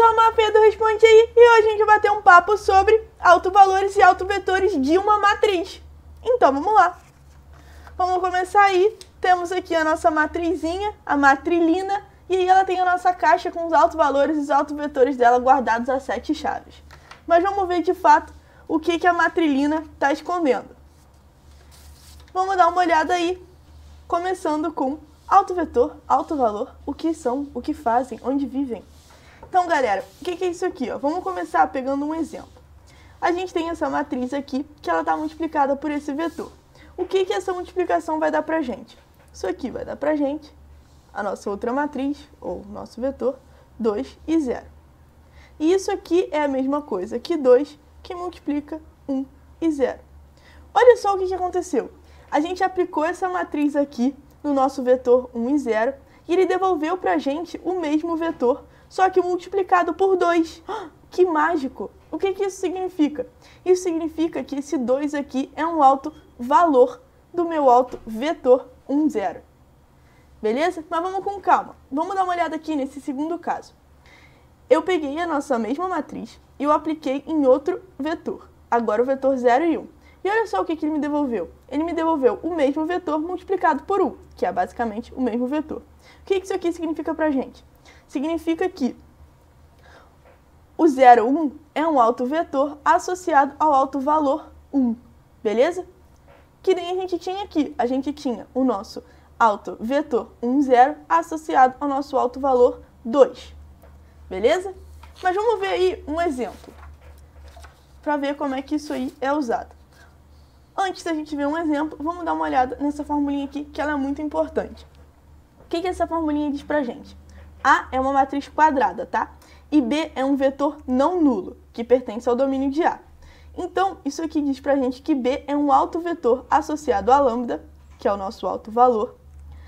sou a Mafê do Responde Aí e hoje a gente vai bater um papo sobre autovalores e autovetores de uma matriz. Então vamos lá. Vamos começar aí. Temos aqui a nossa matrizinha, a matrilina, e aí ela tem a nossa caixa com os autovalores e os autovetores dela guardados a 7 chaves. Mas vamos ver de fato o que a matrilina está escondendo. Vamos dar uma olhada aí, começando com autovetor, autovalor, o que são, o que fazem, onde vivem. Então, galera, o que é isso aqui? Ó? Vamos começar pegando um exemplo. A gente tem essa matriz aqui, que ela está multiplicada por esse vetor. O que essa multiplicação vai dar pra gente? Isso aqui vai dar pra gente a nossa outra matriz, ou nosso vetor, 2 e 0. E isso aqui é a mesma coisa que 2, que multiplica 1 e 0. Olha só o que aconteceu. A gente aplicou essa matriz aqui no nosso vetor 1 e 0, e ele devolveu pra gente o mesmo vetor, só que multiplicado por 2. Que mágico! O que isso significa? Isso significa que esse 2 aqui é um autovalor do meu autovetor 1, 0. Beleza? Mas vamos com calma. Vamos dar uma olhada aqui nesse segundo caso. Eu peguei a nossa mesma matriz e eu apliquei em outro vetor. Agora o vetor 0 e 1. E olha só o que ele me devolveu. Ele me devolveu o mesmo vetor multiplicado por 1, que é basicamente o mesmo vetor. O que isso aqui significa pra gente? Significa que o 0, 1 é um autovetor associado ao autovalor 1, beleza? Que nem a gente tinha aqui. A gente tinha o nosso autovetor 1, 0 associado ao nosso autovalor 2, beleza? Mas vamos ver aí um exemplo, para ver como é que isso aí é usado. Antes da gente ver um exemplo, vamos dar uma olhada nessa formulinha aqui, que ela é muito importante. O que essa formulinha diz pra gente? A é uma matriz quadrada, tá? E B é um vetor não nulo, que pertence ao domínio de A. Então, isso aqui diz pra gente que B é um autovetor associado a lambda, que é o nosso autovalor.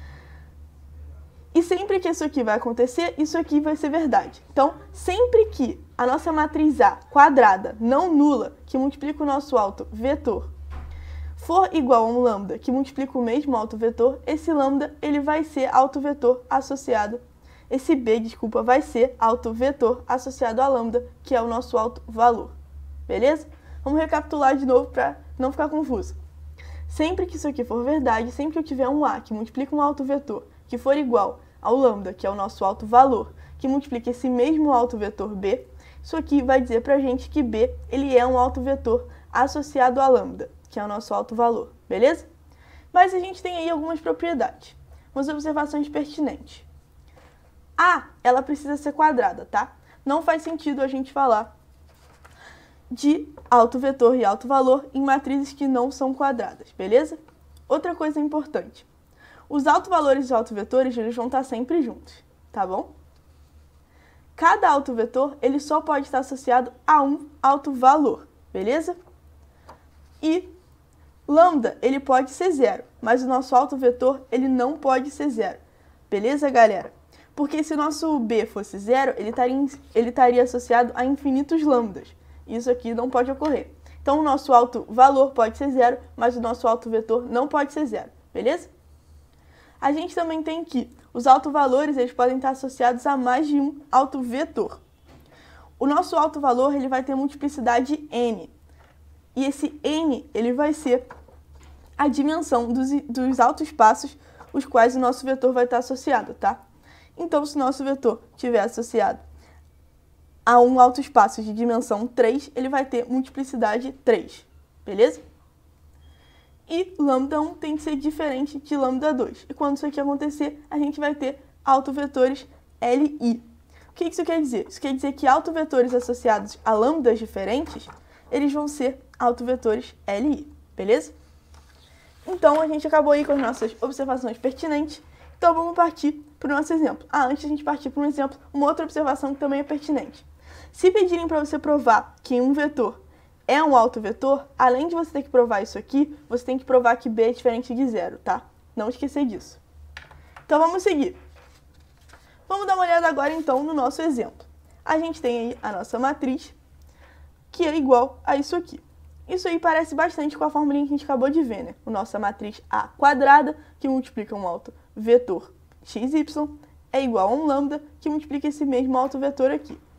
E sempre que isso aqui vai acontecer, isso aqui vai ser verdade. Então, sempre que a nossa matriz A quadrada não nula, que multiplica o nosso autovetor, for igual a um lambda, que multiplica o mesmo autovetor, esse lambda ele vai ser autovetor associado. Esse B, desculpa, vai ser autovetor associado a lambda, que é o nosso autovalor. Beleza? Vamos recapitular de novo para não ficar confuso. Sempre que isso aqui for verdade, sempre que eu tiver um A que multiplica um autovetor que for igual ao lambda, que é o nosso autovalor, que multiplica esse mesmo autovetor B, isso aqui vai dizer pra gente que B ele é um autovetor associado a lambda, que é o nosso autovalor. Beleza? Mas a gente tem aí algumas propriedades, umas observações pertinentes. A, ela precisa ser quadrada, tá? Não faz sentido a gente falar de autovetor e autovalor em matrizes que não são quadradas, beleza? Outra coisa importante. Os autovalores e autovetores, eles vão estar sempre juntos, tá bom? Cada autovetor, ele só pode estar associado a um autovalor, beleza? E lambda, ele pode ser 0, mas o nosso autovetor, ele não pode ser 0. Beleza, galera? Porque se o nosso B fosse 0, ele estaria associado a infinitos lambdas. Isso aqui não pode ocorrer. Então, o nosso autovalor pode ser 0, mas o nosso autovetor não pode ser 0. Beleza? A gente também tem que os autovalores eles podem estar associados a mais de um autovetor. O nosso autovalor ele vai ter multiplicidade n. E esse n ele vai ser a dimensão dos autoespaços os quais o nosso vetor vai estar associado, tá? Então, se o nosso vetor estiver associado a um autoespaço de dimensão 3, ele vai ter multiplicidade 3, beleza? E lambda 1 tem que ser diferente de lambda 2. E quando isso aqui acontecer, a gente vai ter autovetores Li. O que isso quer dizer? Isso quer dizer que autovetores associados a lambdas diferentes, eles vão ser autovetores Li, beleza? Então, a gente acabou aí com as nossas observações pertinentes. Então, vamos partir para o nosso exemplo. Antes de a gente partir para um exemplo, uma outra observação que também é pertinente. Se pedirem para você provar que um vetor é um autovetor, além de você ter que provar isso aqui, você tem que provar que B é diferente de 0, tá? Não esquecer disso. Então, vamos seguir. Vamos dar uma olhada agora, então, no nosso exemplo. A gente tem aí a nossa matriz, que é igual a isso aqui. Isso aí parece bastante com a formulinha que a gente acabou de ver, né? A nossa matriz A quadrada, que multiplica um autovetor xy, é igual a um lambda, que multiplica esse mesmo autovetor aqui.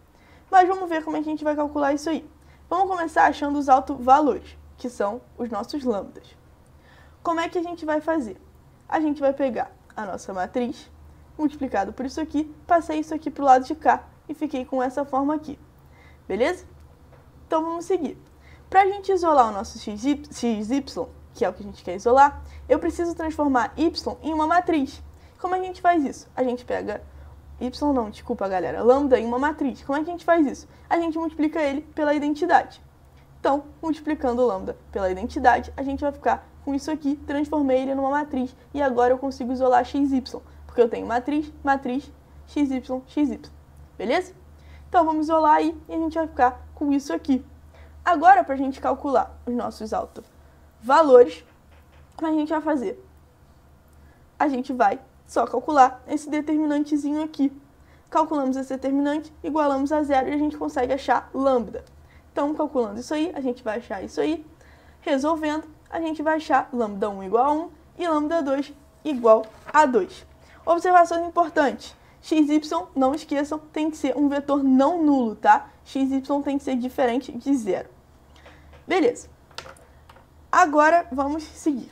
Mas vamos ver como é que a gente vai calcular isso aí. Vamos começar achando os autovalores, que são os nossos lambdas. Como é que a gente vai fazer? A gente vai pegar a nossa matriz, multiplicado por isso aqui, passei isso aqui para o lado de cá e fiquei com essa forma aqui. Beleza? Então vamos seguir. Para a gente isolar o nosso xy, que é o que a gente quer isolar, eu preciso transformar y em uma matriz. Como a gente faz isso? A gente pega lambda em uma matriz. Como é que a gente faz isso? A gente multiplica ele pela identidade. Então, multiplicando lambda pela identidade, a gente vai ficar com isso aqui, transformei ele numa matriz, e agora eu consigo isolar xy, porque eu tenho matriz, matriz, xy, xy. Beleza? Então, vamos isolar aí e a gente vai ficar com isso aqui. Agora, para a gente calcular os nossos autovalores, como a gente vai fazer? A gente vai só calcular esse determinantezinho aqui. Calculamos esse determinante, igualamos a zero e a gente consegue achar lambda. Então, calculando isso aí, a gente vai achar isso aí. Resolvendo, a gente vai achar lambda 1 igual a 1 e lambda 2 igual a 2. Observações importantes. xy, não esqueçam, tem que ser um vetor não nulo, tá? xy tem que ser diferente de zero. Beleza. Agora, vamos seguir.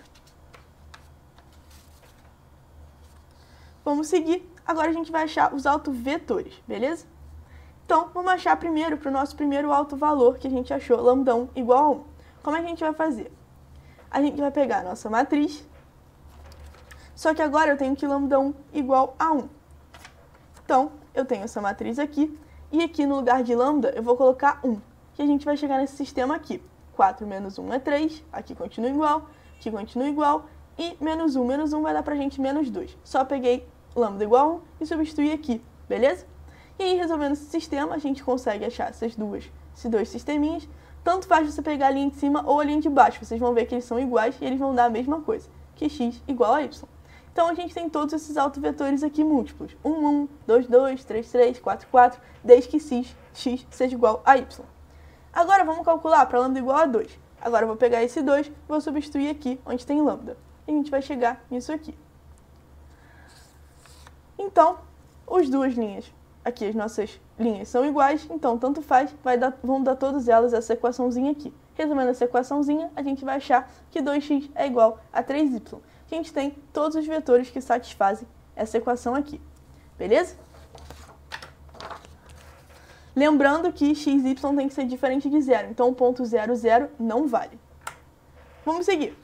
Vamos seguir. Agora a gente vai achar os autovetores, beleza? Então, vamos achar primeiro para o nosso primeiro autovalor que a gente achou, lambda 1 igual a 1. Como é que a gente vai fazer? A gente vai pegar a nossa matriz, só que agora eu tenho que lambda 1 igual a 1. Então, eu tenho essa matriz aqui, e aqui no lugar de lambda eu vou colocar 1. E a gente vai chegar nesse sistema aqui. 4 menos 1 é 3, aqui continua igual, e menos 1 vai dar pra gente menos 2. Só peguei lambda igual a 1 e substituí aqui, beleza? E aí, resolvendo esse sistema, a gente consegue achar esses dois sisteminhas. Tanto faz você pegar a linha de cima ou a linha de baixo. Vocês vão ver que eles são iguais e eles vão dar a mesma coisa, que x igual a y. Então, a gente tem todos esses autovetores aqui múltiplos. 1, 1, 2, 2, 3, 3, 4, 4, desde que x seja igual a y. Agora, vamos calcular para lambda igual a 2. Agora, eu vou pegar esse 2 e vou substituir aqui, onde tem lambda. E a gente vai chegar nisso aqui. Então, as duas linhas, aqui as nossas linhas são iguais, então tanto faz, vão dar todas elas essa equaçãozinha aqui. Resumindo essa equaçãozinha, a gente vai achar que 2x é igual a 3y. A gente tem todos os vetores que satisfazem essa equação aqui. Beleza? Lembrando que xy tem que ser diferente de zero, então o ponto 0, 0 não vale. Vamos seguir.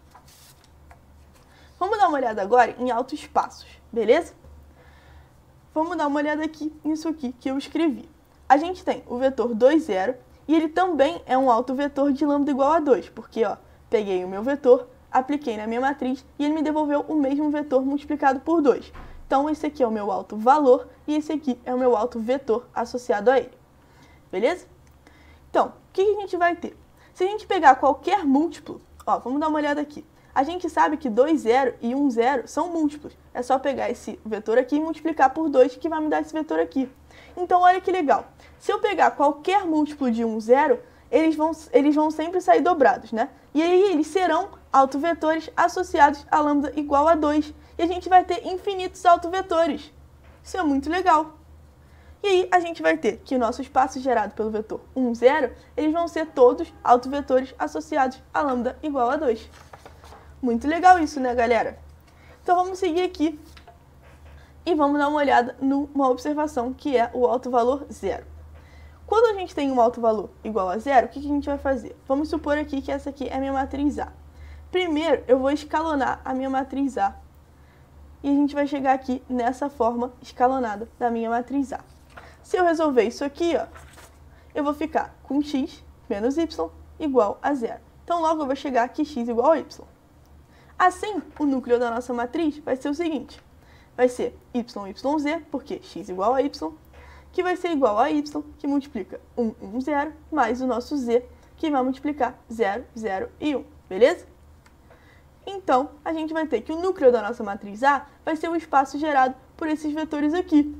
Vamos dar uma olhada agora em autoespaços, beleza? Vamos dar uma olhada aqui nisso aqui que eu escrevi. A gente tem o vetor 2, 0, e ele também é um autovetor de lambda igual a 2, porque, ó, peguei o meu vetor, apliquei na minha matriz e ele me devolveu o mesmo vetor multiplicado por 2. Então, esse aqui é o meu autovalor e esse aqui é o meu autovetor associado a ele. Beleza? Então, o que a gente vai ter? Se a gente pegar qualquer múltiplo, ó, vamos dar uma olhada aqui. A gente sabe que 2, 0 e 1, 0 são múltiplos. É só pegar esse vetor aqui e multiplicar por 2, que vai me dar esse vetor aqui. Então, olha que legal. Se eu pegar qualquer múltiplo de 1, 0, eles vão sempre sair dobrados, né? E aí, eles serão autovetores associados a lambda igual a 2. E a gente vai ter infinitos autovetores. Isso é muito legal. E aí, a gente vai ter que o nosso espaço gerado pelo vetor 1, 0, eles vão ser todos autovetores associados a lambda igual a 2. Muito legal isso, né, galera? Então, vamos seguir aqui e vamos dar uma olhada numa observação que é o autovalor 0. Quando a gente tem um autovalor igual a 0, o que a gente vai fazer? Vamos supor aqui que essa aqui é a minha matriz A. Primeiro, eu vou escalonar a minha matriz A. E a gente vai chegar aqui nessa forma escalonada da minha matriz A. Se eu resolver isso aqui, ó, eu vou ficar com x menos y igual a 0. Então, logo eu vou chegar aqui x igual a y. Assim, o núcleo da nossa matriz vai ser o seguinte. Vai ser YZ, porque x igual a y, que vai ser igual a y, que multiplica 1, 1, 0, mais o nosso z, que vai multiplicar 0, 0 e 1. Beleza? Então, a gente vai ter que o núcleo da nossa matriz A vai ser o espaço gerado por esses vetores aqui.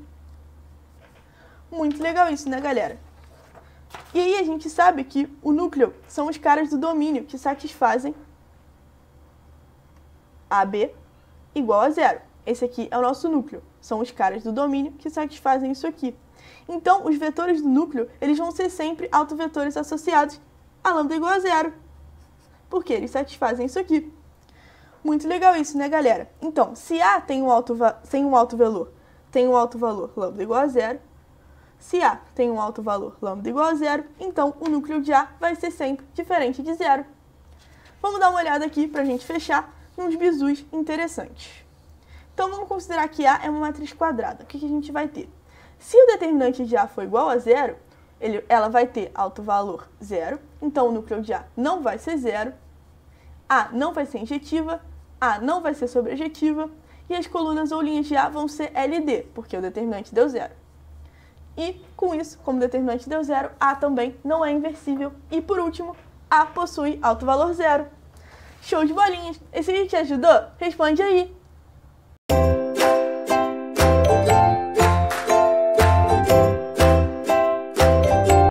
Muito legal isso, né, galera? E aí, a gente sabe que o núcleo são os caras do domínio que satisfazem AB igual a 0. esse aqui é o nosso núcleo. São os caras do domínio que satisfazem isso aqui. Então, os vetores do núcleo, eles vão ser sempre autovetores associados a lambda igual a zero. Porque eles satisfazem isso aqui. Muito legal isso, né, galera? Então, se A tem um alto valor lambda igual a zero, se A tem um alto valor lambda igual a zero, então o núcleo de A vai ser sempre diferente de zero. Vamos dar uma olhada aqui para a gente fechar uns bizus interessantes. Então, vamos considerar que A é uma matriz quadrada. O que a gente vai ter? Se o determinante de A for igual a zero, ela vai ter alto valor zero, então o núcleo de A não vai ser zero, A não vai ser injetiva, A não vai ser sobrejetiva, e as colunas ou linhas de A vão ser LD, porque o determinante deu zero. E, com isso, como o determinante deu zero, A também não é inversível. E, por último, A possui alto valor zero. Show de bolinhas! Esse vídeo te ajudou? Responde aí!